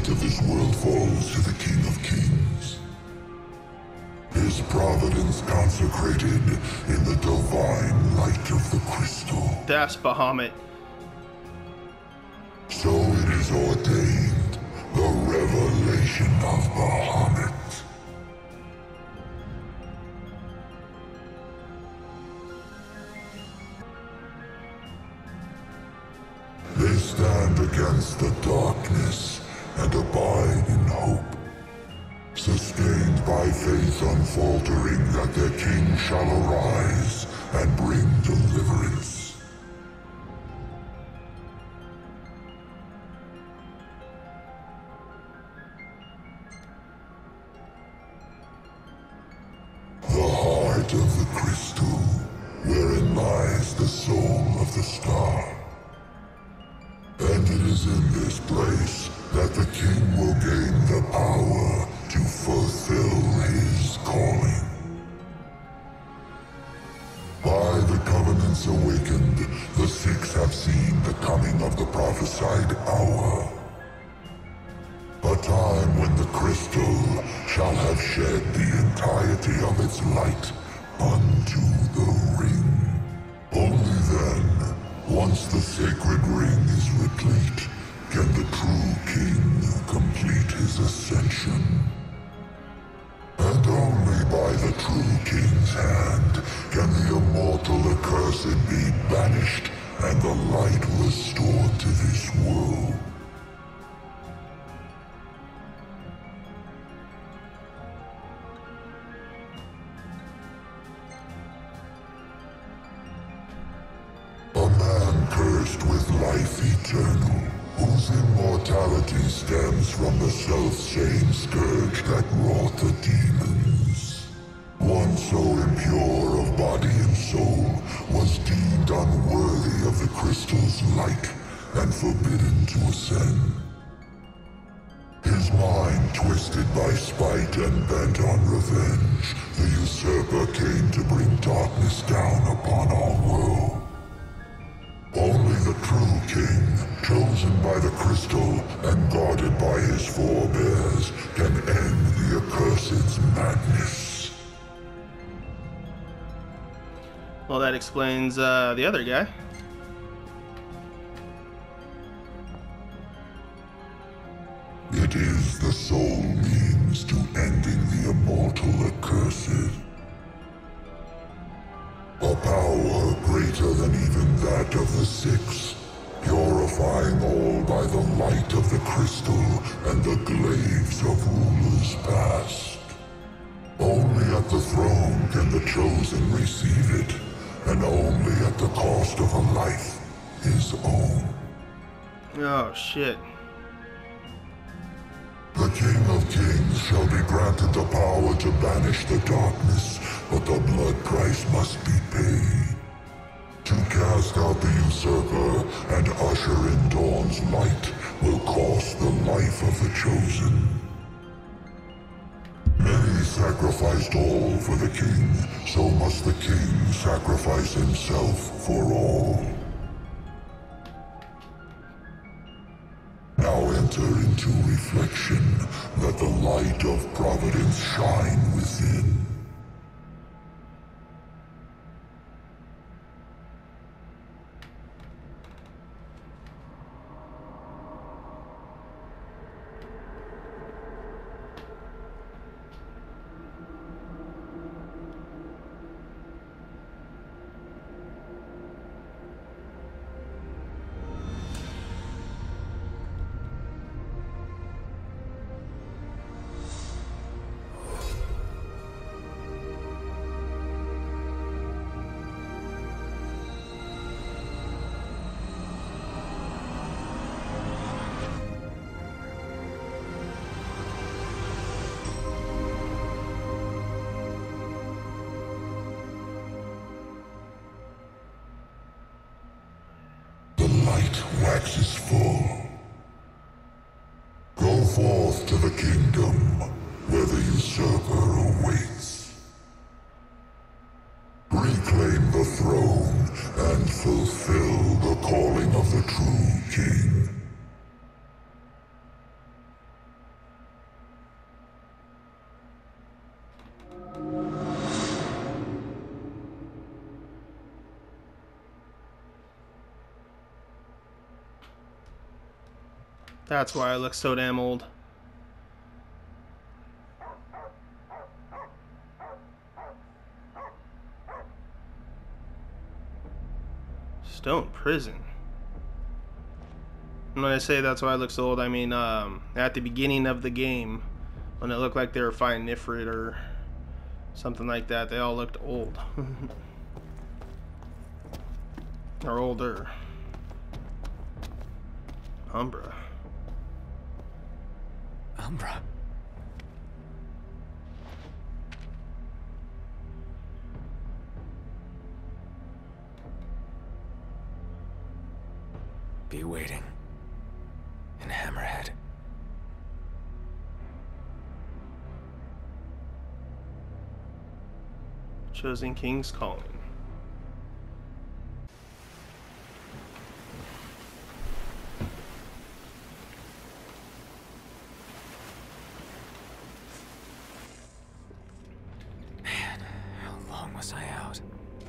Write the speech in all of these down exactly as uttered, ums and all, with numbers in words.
fate of this world falls to the King of Kings. His providence consecrated in the divine light of the crystal. That's Bahamut. So it is ordained, the revelation of Bahamut. They stand against the darkness and abide in hope, sustained by faith unfaltering that their king shall arise and bring deliverance. The heart of the crystal, wherein lies the soul of the star. And it is in this place that the king will gain the power to fulfill his calling. By the covenants awakened, the six have seen the coming of the prophesied hour. A time when the crystal shall have shed the entirety of its light unto the ring. Only then, once the sacred ring is replete, can the true king complete his ascension. And only by the true king's hand can the immortal accursed be banished and the light restored to this world. Cursed with life eternal, whose immortality stems from the self-same scourge that wrought the demons. One so impure of body and soul was deemed unworthy of the crystal's light and forbidden to ascend. His mind twisted by spite and bent on revenge, the usurper came to bring darkness down upon our world. Only the true king, chosen by the crystal and guarded by his forebears, can end the accursed's madness. Well, that explains uh, the other guy. It is the sole means to ending the immortal accursed. A power greater than even that of the Six, purifying all by the light of the crystal and the glaives of rulers past. Only at the throne can the chosen receive it, and only at the cost of a life his own. Oh, shit. The King of Kings shall be granted the power to banish the darkness, but the blood price must be paid. To cast out the usurper and usher in dawn's light will cost the life of the chosen. Many sacrificed all for the king, so must the king sacrifice himself for all. Now enter into reflection, let the light of providence shine within. Waxes full. Go forth to the kingdom where the usurper awaits. Reclaim the throne and fulfill the calling of the true king. That's why I look so damn old. Stone prison. And when I say that's why I look so old, I mean um, at the beginning of the game, when it looked like they were fighting Ifrit or something like that, they all looked old. Or older. Umbra. Umbra. Be waiting. In Hammerhead. Chosen King's Calling. Man, how long was I out?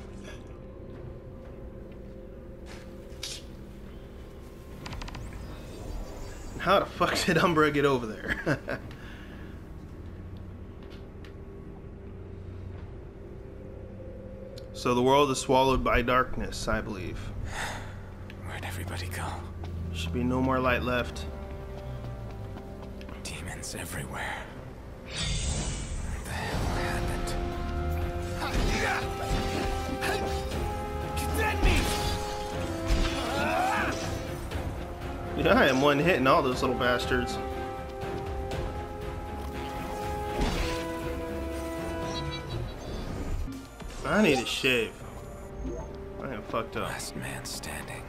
How the fuck did Umbra get over there? So the world is swallowed by darkness, I believe. Where'd everybody go? Should be no more light left. Demons everywhere. What the hell happened? Yeah, I am one hitting all those little bastards. I need a shave. I am fucked up. Last man standing.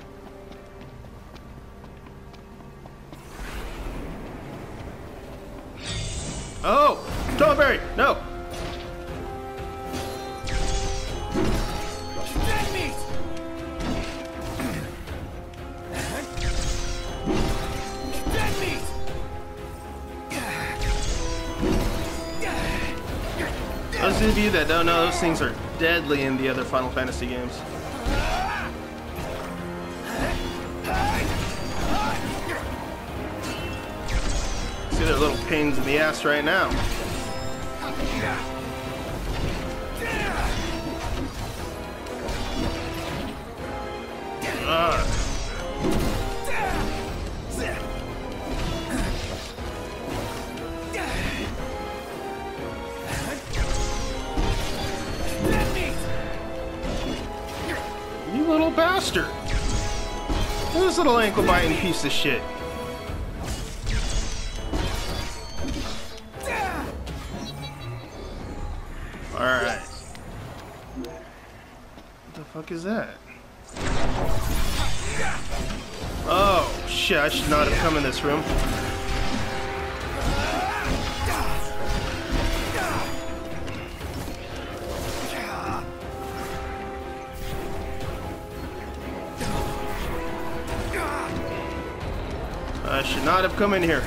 Oh! Strawberry! No! Dead meat! Dead meat! Those of you that don't know, those things are deadly in the other Final Fantasy games. See their little pains in the ass right now. Ah. You little bastard! This little ankle biting piece of shit. Alright. What the fuck is that? Oh shit, I should not have come in this room. I should not have come in here.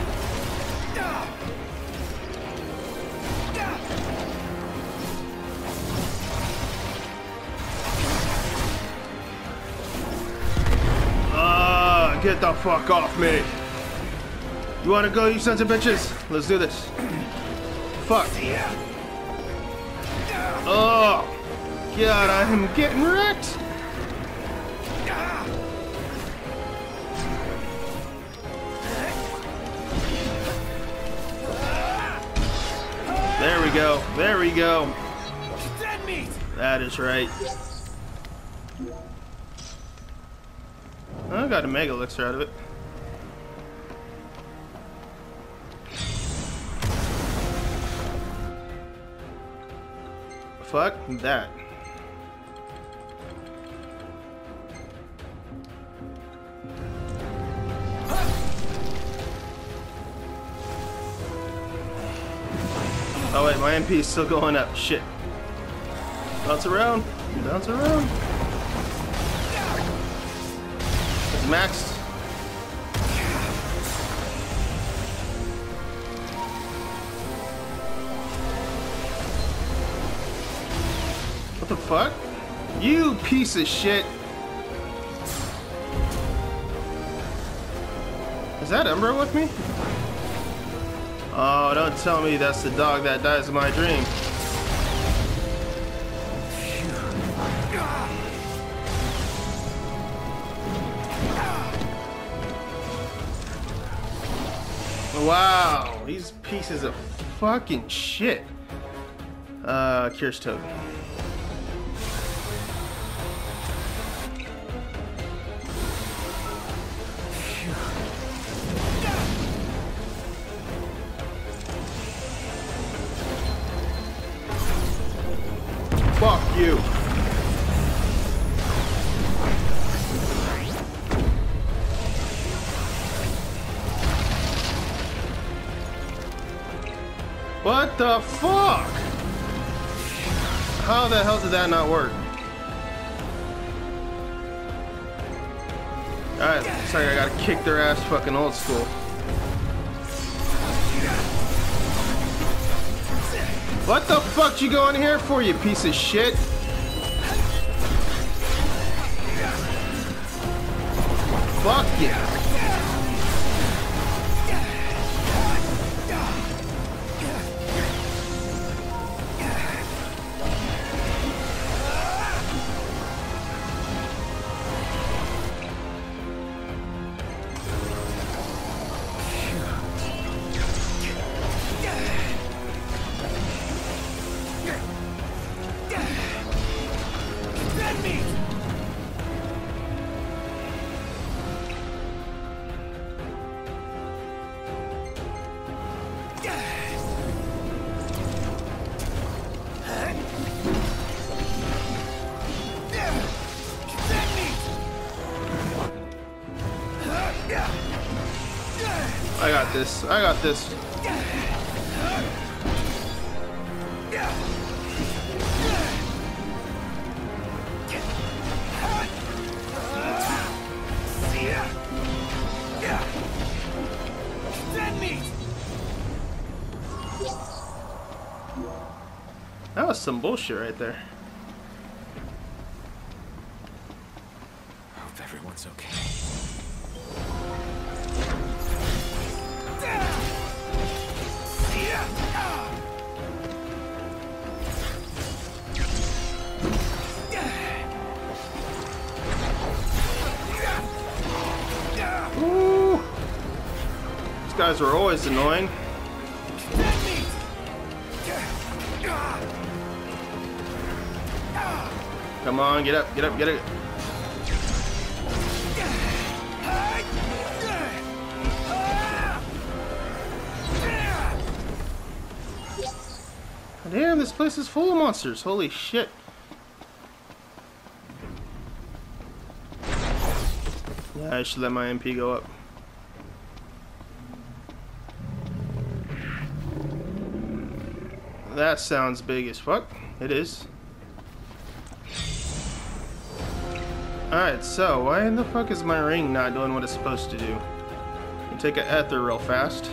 Ah, get the fuck off me. You wanna go, you sons of bitches? Let's do this. Fuck. Oh, God, I am getting wrecked. There we go. There we go. That is right. I got a mega elixir out of it. Fuck that. Oh wait, my M P is still going up. Shit. Bounce around. Bounce around. It's maxed. What the fuck? You piece of shit. Is that Umbra with me? Oh, don't tell me that's the dog that dies in my dream. Wow, these pieces of fucking shit. Uh, Curious Toad. Fuck you. What the fuck? How the hell did that not work? Alright, looks like I gotta kick their ass fucking old school. What the fuck you going here for, you piece of shit? Fuck yeah. I got this. I got this. That was some bullshit right there. Hope everyone's okay. Ooh. These guys are always annoying. Come on, get up, get up, get up. Damn, this place is full of monsters. Holy shit. Yeah, I should let my M P go up. That sounds big as fuck. It is. Alright, so why in the fuck is my ring not doing what it's supposed to do? I'll take an ether real fast.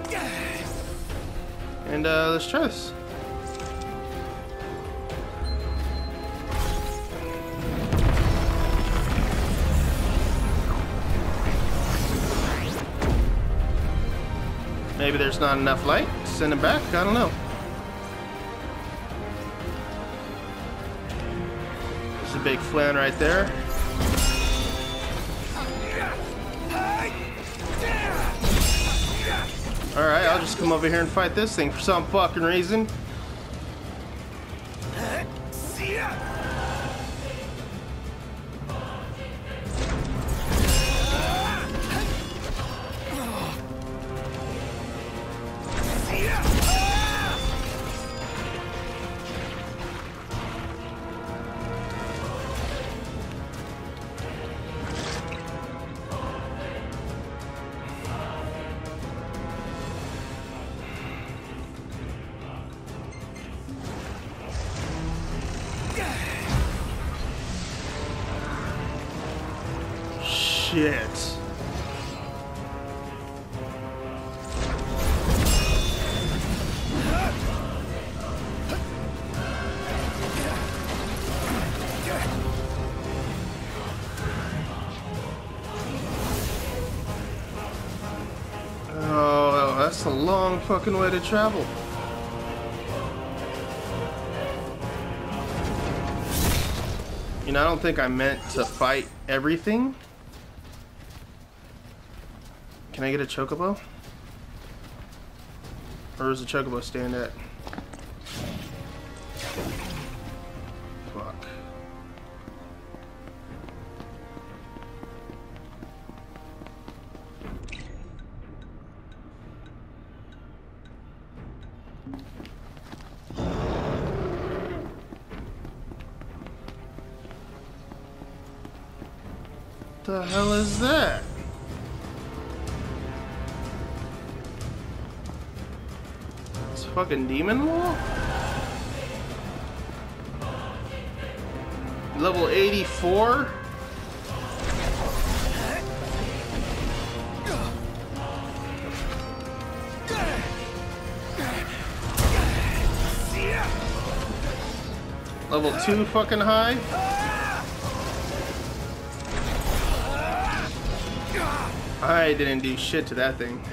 And uh, let's try this. Maybe there's not enough light. Send it back. I don't know. There's a big flan right there. Alright, I'll just come over here and fight this thing for some fucking reason. Shit. That's a long fucking way to travel. You know, I don't think I meant to fight everything. Can I get a chocobo? Or does the chocobo stand at? Fuck. The hell is that? It's a fucking demon wall? Level eighty-four? Level two fucking high? I didn't do shit to that thing.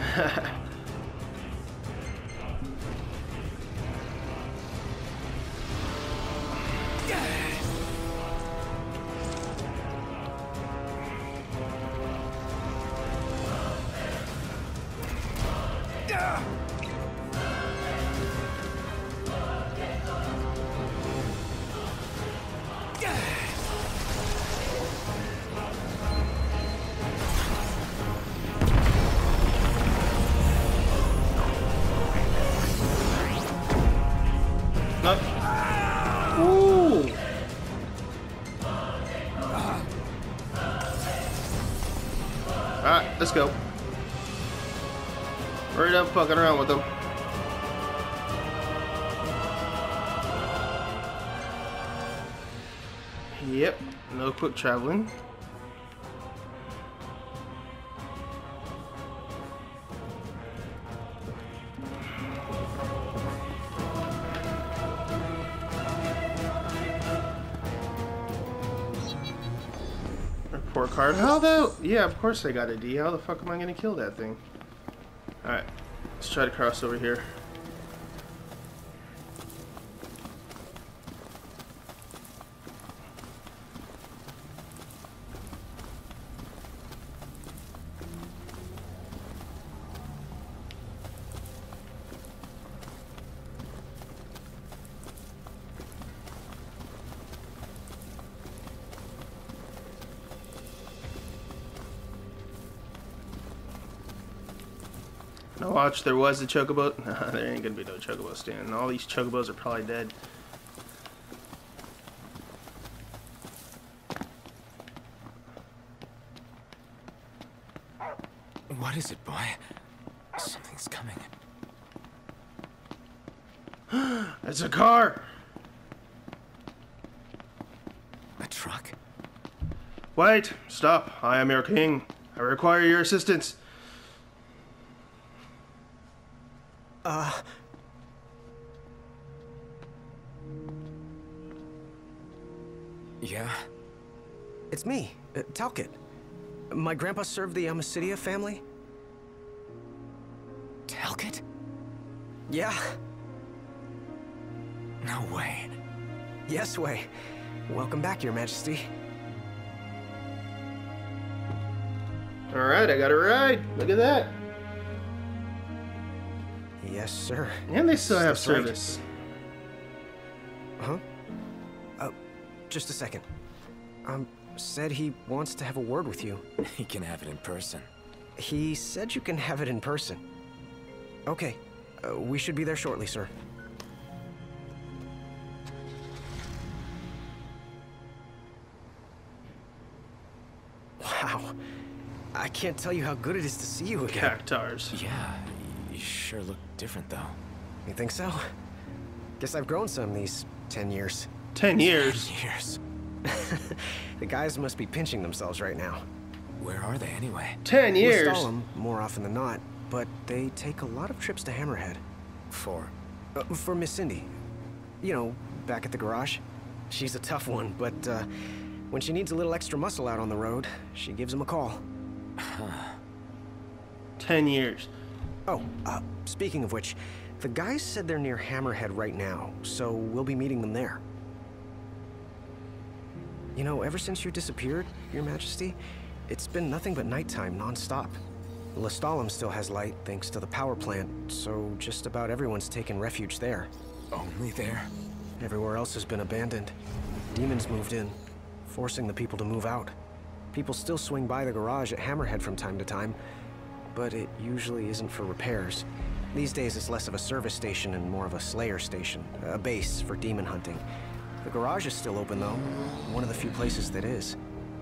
No. Ooh. Alright, let's go. Hurry up fucking around with them. Yep, no quick traveling. Report card. How the? Yeah, of course I got a D. How the fuck am I gonna kill that thing? Alright, let's try to cross over here. Now watch, there was a chocobo. Nah, there ain't gonna be no chocobo standing. All these chocobos are probably dead. What is it, boy? Something's coming. It's a car! A truck? Wait! Stop! I am your king. I require your assistance. Uh... Yeah? It's me, uh, Talcott. My grandpa served the Amicidia family. Talcott? Yeah. No way. Yes way. Welcome back, Your Majesty. Alright, I got a ride. Look at that. Yes, sir. And they still have That's right. service. Huh? Uh, just a second. Um, said he wants to have a word with you. He can have it in person. He said you can have it in person. Okay. Uh, we should be there shortly, sir. Wow. I can't tell you how good it is to see you again. Cactars. Yeah, you sure look different, though. You think so? Guess I've grown some these ten years. Ten years. Years. The guys must be pinching themselves right now. Where are they, anyway? Ten We years. stall them more often than not, but they take a lot of trips to Hammerhead. For? Uh, for Miss Cindy. You know, back at the garage. She's a tough one, but uh, when she needs a little extra muscle out on the road, she gives him a call. Huh. Ten years. Oh, uh, Speaking of which, the guys said they're near Hammerhead right now, so we'll be meeting them there. You know, ever since you disappeared, Your Majesty, it's been nothing but nighttime non-stop. Lestalem still has light thanks to the power plant, so just about everyone's taken refuge there. Only there? Everywhere else has been abandoned. Demons moved in, forcing the people to move out. People still swing by the garage at Hammerhead from time to time, but it usually isn't for repairs. These days it's less of a service station and more of a slayer station, a base for demon hunting. The garage is still open though, one of the few places that is.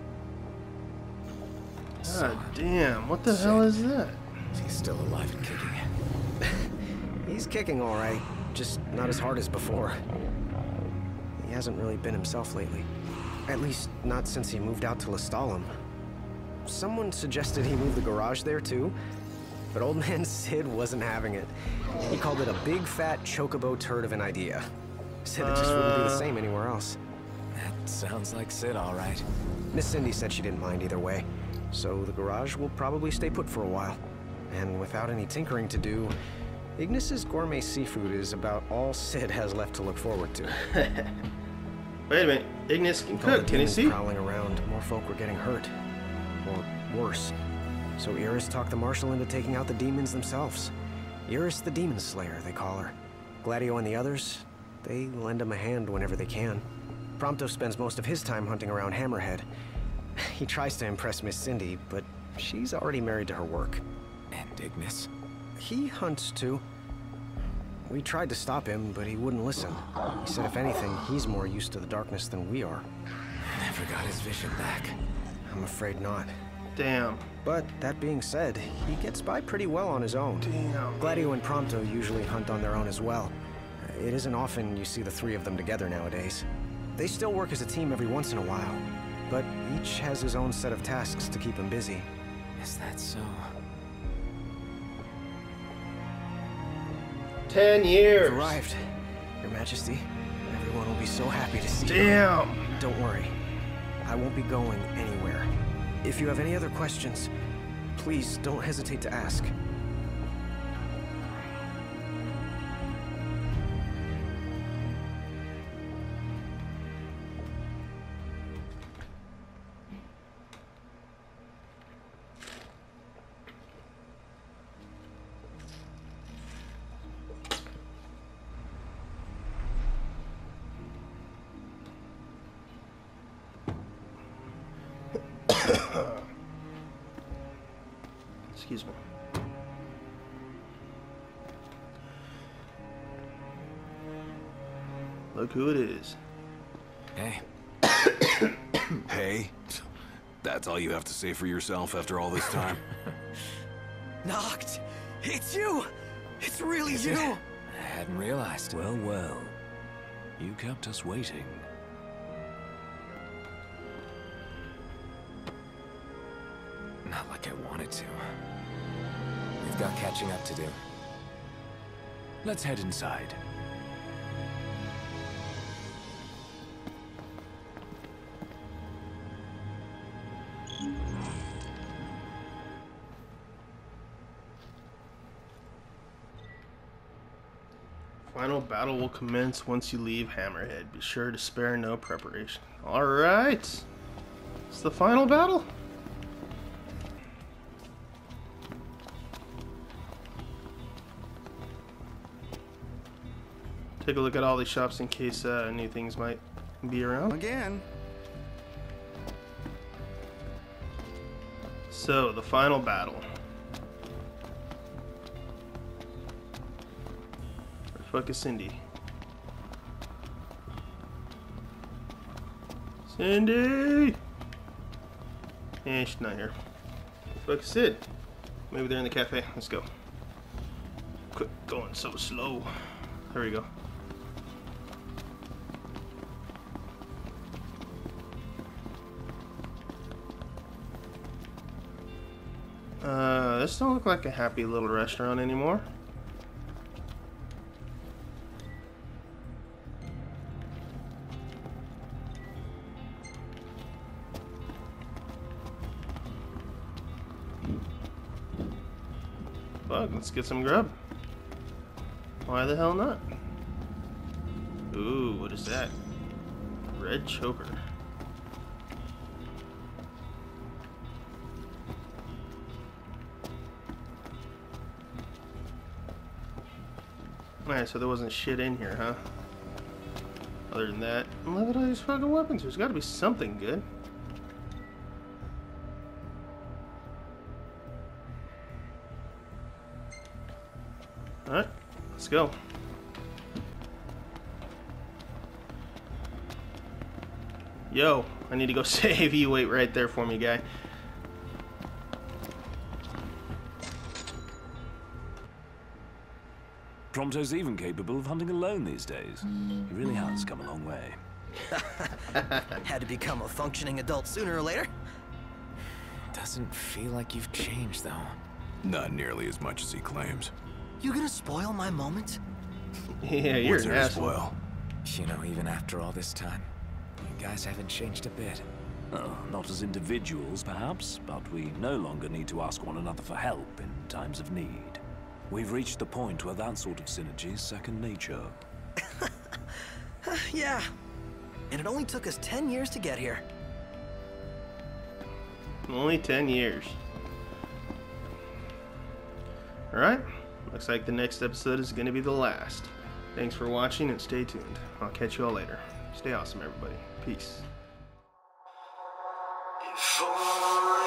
God damn, what the hell is that? He's still alive and kicking. He's kicking all right, just not as hard as before. He hasn't really been himself lately. At least, not since he moved out to Lestalem. Someone suggested he move the garage there too, but old man Sid wasn't having it. He called it a big fat chocobo turd of an idea. Said it just wouldn't be the same anywhere else. That sounds like Sid, all right. Miss Cindy said she didn't mind either way, so the garage will probably stay put for a while. And without any tinkering to do, Ignis's gourmet seafood is about all Sid has left to look forward to. Wait a minute, Ignis can With all the cook, can you demons see? prowling around, more folk were getting hurt. Or worse. So Iris talked the Marshal into taking out the demons themselves. Iris the Demon Slayer, they call her. Gladio and the others, they lend him a hand whenever they can. Prompto spends most of his time hunting around Hammerhead. He tries to impress Miss Cindy, but she's already married to her work. And Ignis? He hunts too. We tried to stop him, but he wouldn't listen. He said if anything, he's more used to the darkness than we are. Never got his vision back. I'm afraid not. Damn. But that being said, he gets by pretty well on his own. Damn. Gladio and Prompto usually hunt on their own as well. It isn't often you see the three of them together nowadays. They still work as a team every once in a while, but each has his own set of tasks to keep him busy. Is that so? Ten years. We've arrived, Your Majesty. Everyone will be so happy to see you. Damn. Don't worry. I won't be going anywhere. If you have any other questions, please don't hesitate to ask. Excuse me. Look who it is. Hey. Hey? That's all you have to say for yourself after all this time? Noct! It's you! It's really you! I hadn't realized. Well, well. You kept us waiting. Not like I wanted to. We've got catching up to do. Let's head inside. Final battle will commence once you leave Hammerhead. Be sure to spare no preparation. Alright. It's the final battle. Take a look at all these shops in case uh, new things might be around. Again. So, the final battle. Where the fuck is Cindy? Cindy! Eh, she's not here. Where the fuck is Sid? Maybe they're in the cafe. Let's go. Quit going so slow. There we go. Uh, this don't look like a happy little restaurant anymore. Fuck, let's get some grub. Why the hell not? Ooh, what is that? Red choker. Alright, so there wasn't shit in here, huh? Other than that, look at all these fucking weapons. There's gotta be something good. Alright, let's go. Yo, I need to go save you. Wait right there for me, guy. Prompto's even capable of hunting alone these days. He really has come a long way. Had to become a functioning adult sooner or later. Doesn't feel like you've changed, though. Not nearly as much as he claims. You gonna spoil my moment? Yeah, you're What's an there to asshole. spoil? You know, even after all this time, you guys haven't changed a bit. Oh, not as individuals, perhaps, but we no longer need to ask one another for help in times of need. We've reached the point where that sort of synergy is second nature. Yeah. And it only took us ten years to get here. Only ten years. Alright, looks like the next episode is going to be the last. Thanks for watching and stay tuned. I'll catch you all later. Stay awesome, everybody. Peace. If all